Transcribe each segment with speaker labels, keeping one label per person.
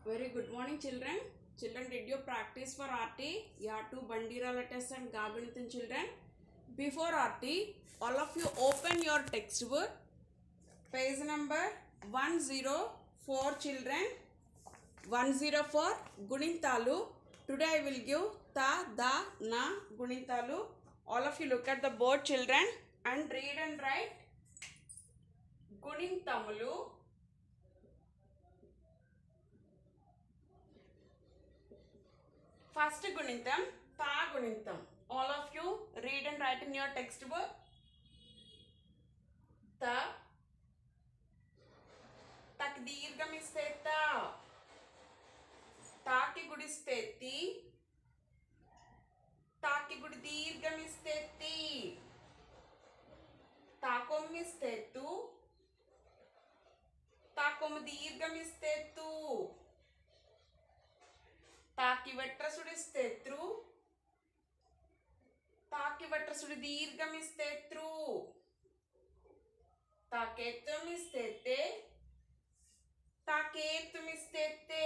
Speaker 1: Very good morning, children. Children, did you practice for RT? Yeah, two Bandira test and Gaganithan children. Before RT, all of you open your textbook. Page number 104, children. 104 Gunintalu. Today I will give ta, da, na Gunintalu. All of you look at the board, children, and read and write Gunintamulu. First Gunintam, ta Gunintam. All of you read and write in your textbook. Ta, tak దీర్ఘం ఇస్తే ta, తాకి గుడిస్తే ti, తాకి గుడి దీర్ఘం ఇస్తే ti, తాకొమ్మిస్తే tu, తాకొమ్ము దీర్ఘం ఇస్తే tu, తాకి వెట్రసుడిస్తే త్రు, తాకి వెట్రసుడి దీర్ఘం ఇస్తే త్రు, తాకేత్వం ఇస్తే తే, తాకేత్వం ఇస్తే తే,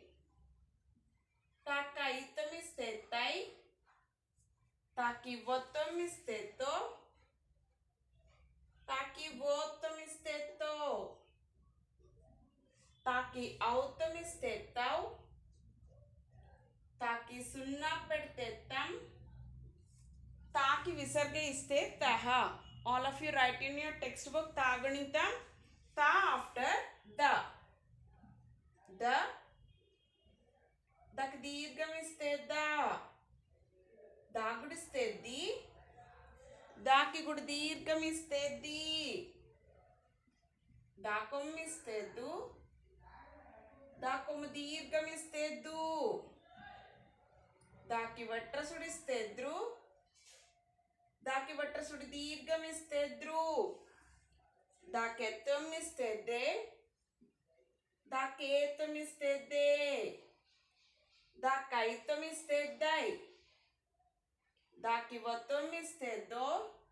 Speaker 1: తాకైత్వం ఇస్తే తై, తాకి వత్వం ఇస్తే తో, తాకి వోత్వం ఇస్తే తో, తాకి ఔత్వం ఇస్తే తౌ, ताकि सुन्ना पड़ते तम, ताकि विसर्ग इस्ते तहा. All of you write in your textbook तागणितम. Ta after the. The. dak दीर्घम इस्ते da. दागुड़ इस्ते दी. दाकी गुड़ दीर्घम इस्ते दी. दाकोम इस्ते दु. दाकोम दीर्घम इस्ते दु. दाकी वट्रसुडिस्ते द्रु, दाकी वट्रसुडि दीर्घम इस्ते द्रु, दाकेत्वम इस्ते दे, दाकेत्वम इस्ते दे, दाकैत्वम इस्ते दै, दाकी वत्वम इस्ते दो,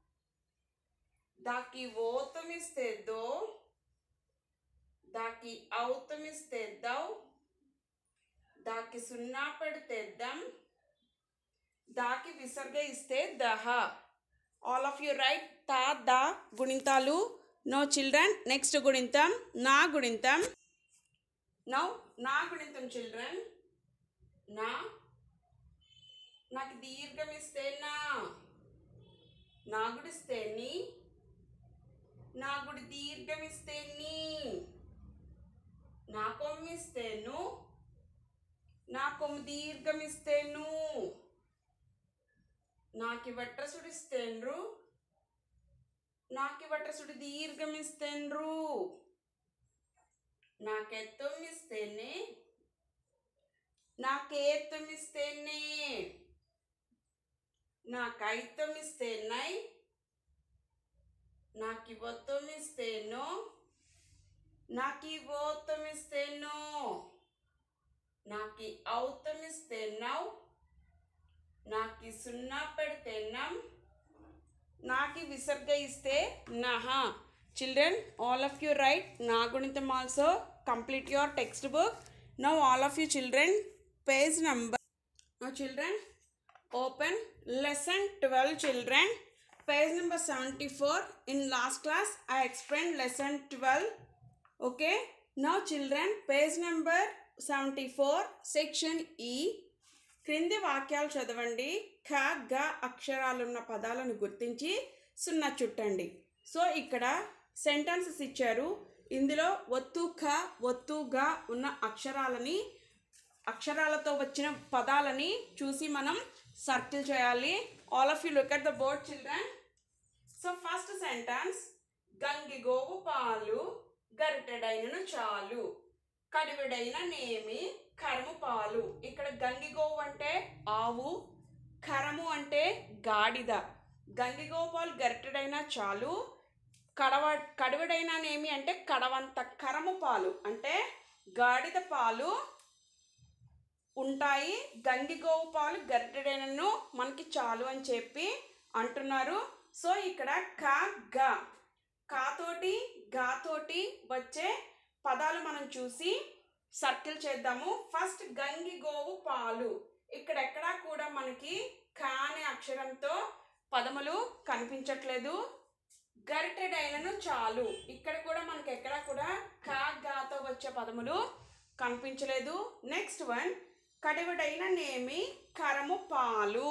Speaker 1: दाकी वोत्वम इस्ते दो, दाकी औत्वम इस्ते दौ, दाकी सुन्ना पड़ते दम, दाकी विसर्ग इस्ते दहा. All of you write ta, da Gunintalu. No children. Next Gunintam, na Gunintam. Now na Gunintam children. Na, nak దీర్ఘం ఇస్తే నా, నాగుడిస్తే నీ, నాగుడి దీర్ఘం ఇస్తే నీ, నాకొమ్మిస్తే ను, నాకొమ్ము దీర్ఘం ఇస్తే ను, నాకి వట్రసుడిస్తేండ్రు, నాకి వట్రసుడి దీర్ఘం ఇస్తేండ్రు, నాకెత్వం ఇస్తేనే, నాకేత్వం ఇస్తేనే, నాకైత్వం ఇస్తేనై, నాకి వత్వం ఇస్తేనో, నాకి వోత్వం ఇస్తేనో, నాకి ఔత్వం ఇస్తేనౌ, नाकी सुन्ना पड़ते नम, नाकी विसर्ग इस्ते नहा. Children, all of you write Nagunitam also. Complete your textbook. Now all of you children, page number. Now children, open lesson 12 children. Page number 74. In last class, I explained lesson 12. Okay. Now children, page number 74, section E. క్రింది వాక్యాలు చదవండి. ఖ గ అక్షరాలున్న పదాలను గుర్తించి సున్నా చుట్టండి. So ఇక్కడ sentences ఇచ్చారు. ఇందులో ఒత్తు ఖ ఒత్తు గ ఉన్న అక్షరాలతో వచ్చిన పదాలని చూసి మనం సర్కిల్ చేయాలి. All of you look at the board children. So first sentence, గంగిగోవు పాలు గరిటెడైనను చాలు, కడివిడైన నేమి కరము పాలు. ఇక్కడ గంగిగోవు అంటే ఆవు, కరము అంటే గాడిద. గంగిగోవు పాలు గరిటెడైనా చాలు, కడివిడైన నేమి అంటే కడవంత. కరము పాలు అంటే గాడిద పాలు ఉంటాయి, గంగిగోవు పాలు గరిటెడైనను మనకి చాలు అని చెప్పి అంటున్నారు. సో ఇక్కడ క గ, కాతోటి గాతోటి వచ్చే పదాలు మనం చూసి సర్కిల్ చేద్దాము. ఫస్ట్ గంగి గోవు పాలు, ఇక్కడెక్కడా కూడా మనకి కా అనే అక్షరంతో పదములు కనిపించట్లేదు. గరిటెడైనను చాలు, ఇక్కడ కూడా మనకి ఎక్కడా కూడా కా గాతో వచ్చే పదములు కనిపించలేదు. నెక్స్ట్ వన్ కడివడైన నేమి కరము పాలు,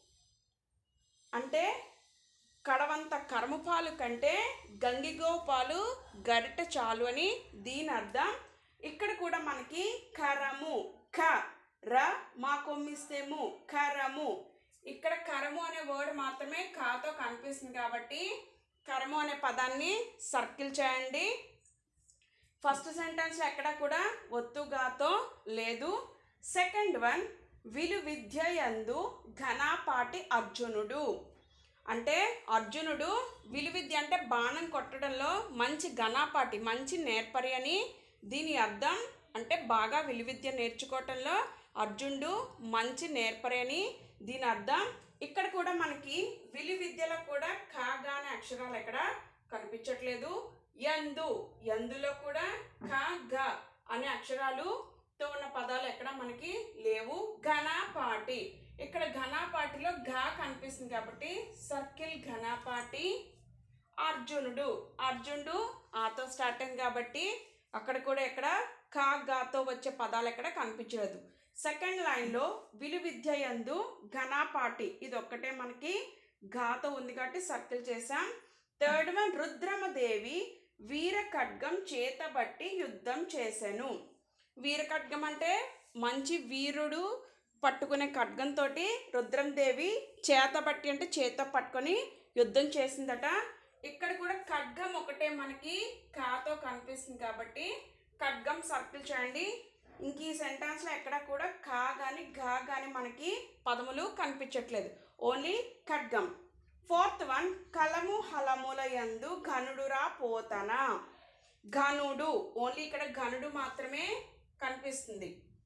Speaker 1: అంటే కడవంత కరము పాలు కంటే గంగిగో పాలు గరిట చాలు అని దీని అర్థం. ఇక్కడ కూడా మనకి కరము, క ర మా కొమ్మిస్తేము కరము, ఇక్కడ కరము అనే వర్డ్ మాత్రమే కాతో కనిపిస్తుంది కాబట్టి కరము అనే పదాన్ని సర్కిల్ చేయండి. ఫస్ట్ సెంటెన్స్లో ఎక్కడ కూడా ఒత్తుగాతో లేదు. సెకండ్ వన్ విలు విద్య యందు ఘనాపాటి అర్జునుడు, అంటే అర్జునుడు విలువిద్య అంటే బాణం కొట్టడంలో మంచి ఘనాపాటి, మంచి నేర్పరి అని దీని అర్థం. అంటే బాగా విలువిద్య నేర్చుకోవటంలో అర్జునుడు మంచి నేర్పరి అని దీని అర్థం. ఇక్కడ కూడా మనకి విలువిద్యలో కూడా కాగా అనే అక్షరాలు ఎక్కడ కనిపించట్లేదు. యందు, యందులో కూడా కా గ అనే అక్షరాలుతో ఉన్న పదాలు ఎక్కడ మనకి లేవు. ఘనాపాటి, ఇక్కడ ఘనాపాటిలో ఘా కనిపిస్తుంది కాబట్టి సర్కిల్ ఘనాపాటి. అర్జునుడు, అర్జునుడు ఆతో స్టార్ట్ అయింది కాబట్టి అక్కడ కూడా ఎక్కడ కా గాతో వచ్చే పదాలు ఎక్కడ కనిపించలేదు. సెకండ్ లైన్లో విలువిద్య యందు ఘనాపాటి, ఇది ఒక్కటే మనకి ఘాతో ఉంది కాబట్టి సర్కిల్ చేసాం. థర్డ్ వన్ రుద్రమదేవి వీర ఖడ్గం చేతబట్టి యుద్ధం చేసెను. వీర ఖడ్గం అంటే మంచి వీరుడు పట్టుకునే ఖడ్గంతో రుద్రందేవి చేతబట్టి అంటే చేత పట్టుకొని యుద్ధం చేసిందట. ఇక్కడ కూడా ఖడ్గం ఒకటే మనకి కాతో కనిపిస్తుంది కాబట్టి ఖడ్గం సర్కిల్ చేయండి. ఇంక ఈ సెంటెన్స్లో ఎక్కడ కూడా కా కానీ ఘా కానీ మనకి పదములు కనిపించట్లేదు, ఓన్లీ ఖడ్గం. ఫోర్త్ వన్ కలము హలముల యందు ఘనుడురా పోతన, ఘనుడు, ఓన్లీ ఇక్కడ ఘనుడు మాత్రమే కనిపిస్తుంది.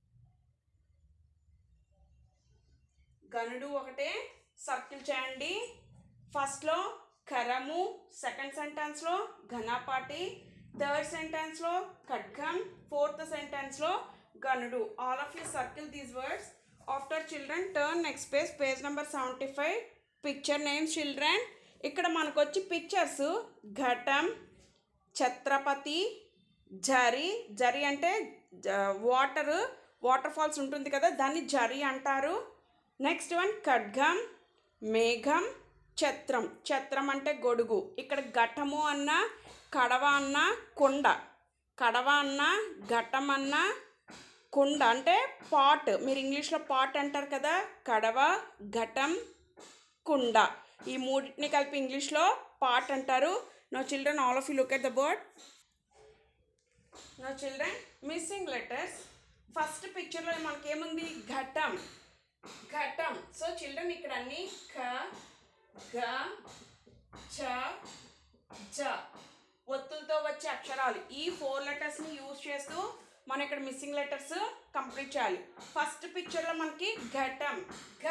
Speaker 1: ఘనుడు ఒకటే సర్కిల్ చేయండి. ఫస్ట్లో కరము, సెకండ్ సెంటెన్స్లో ఘనాపాటి, థర్డ్ సెంటెన్స్లో ఖడ్గం, ఫోర్త్ సెంటెన్స్లో ఘనుడు. All of you circle these words. After children turn next page, page number 75, picture names children. ఇక్కడ మనకు వచ్చి పిక్చర్స్ ఘటం, ఛత్రపతి, జరి, జరి అంటే వాటర్ ఫాల్స్ ఉంటుంది కదా దాన్ని జరి అంటారు. నెక్స్ట్ వన్ ఖడ్గం, మేఘం, ఛత్రం, ఛత్రం అంటే గొడుగు. ఇక్కడ ఘటము అన్న, కడవ అన్న, కుండ, కడవ అన్న, ఘటం అన్న, కుండ అంటే పాట్, మీరు ఇంగ్లీష్లో పాట్ అంటారు కదా, కడవ, ఘటం, కుండ, ఈ మూడింటిని కలిపి ఇంగ్లీష్లో పాట్ అంటారు. No children, all of you look at the board. No children, missing letters. First పిక్చర్లో మనకేముంది ఘటం, ఘటం. సో చిల్డ్రన్ ఇక్కడ అన్ని ఖ గ చ జ ఒత్తులతో వచ్చే అక్షరాలు, ఈ 4 లెటర్స్ని యూజ్ చేస్తూ మనం ఇక్కడ మిస్సింగ్ లెటర్స్ కంప్లీట్ చేయాలి. ఫస్ట్ పిక్చర్లో మనకి ఘటం, ఘ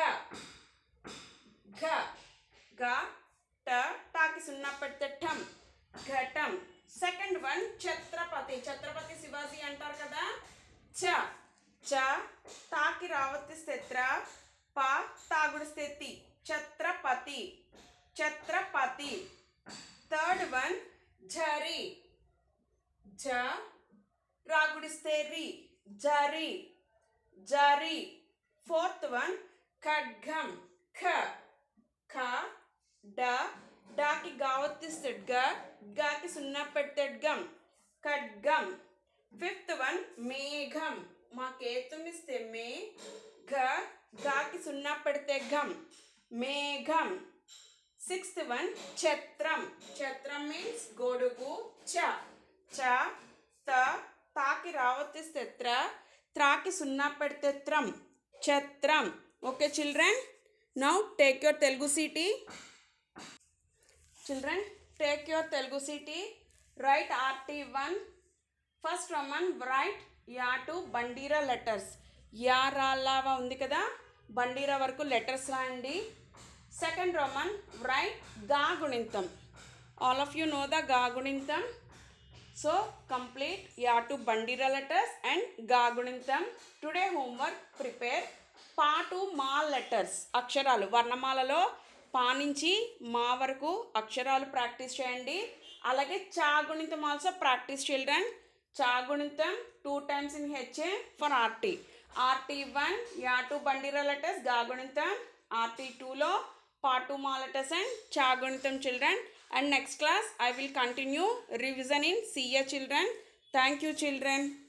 Speaker 1: ఘ గ ట టాకి సున్నా పెడితే ఠం, ఘటం. సెకండ్ వన్ ఛత్రపతి, ఛత్రపతి శివాజీ అంటారు కదా, చ చ తాకి రావత్తిస్తే త్ర, ప తాగుడిస్తే తి, ఛత్రపతి, ఛత్రపతి. థర్డ్ వన్ జరి, జ రాగుడిస్తే రి, జరి, జరి. ఫోర్త్ వన్ ఖడ్గం, ఖ ఖ డ డాకి గావత్తిస్తే గ, గాకి సున్నా పెడితే గం, ఖడ్గం. ఫిఫ్త్ వన్ మేఘం, మా కేతుమిస్తే మే, ఘ గాకి సున్నా పెడితే ఘం, మేఘం. సిక్స్త్ వన్ ఛత్రం, ఛత్రం మీన్స్ గొడుగు, చ చ త తాకి రావత్తిస్తే త్ర, త్రాకి సున్నా పెడితే త్రం, ఛత్రం. Okay children, now take your Telugu city. Children, take your Telugu CT, write RT1. First Roman, write Ya to Bandira letters. Ya Ralava undi kada, Bandira varaku letters raandi. Second Roman, write Ga Gunintam. All of you know the Ga Gunintam. So complete Ya to Bandira letters and Ga Gunantam. Today homework prepare Pa to Ma letters. అక్షరాలు వర్ణమాలలో పా నుంచి మా వరకు అక్షరాలు practice చేయండి. అలాగే చా గుణితం also practice children. చా గుణితం 2 times in HA for RT. RT1 Ya to Bandira letters Ga Gunantam. RT2లో Pa to Ma letters and Cha Gunantam children. And next class I will continue revision in CA children. Thank you children.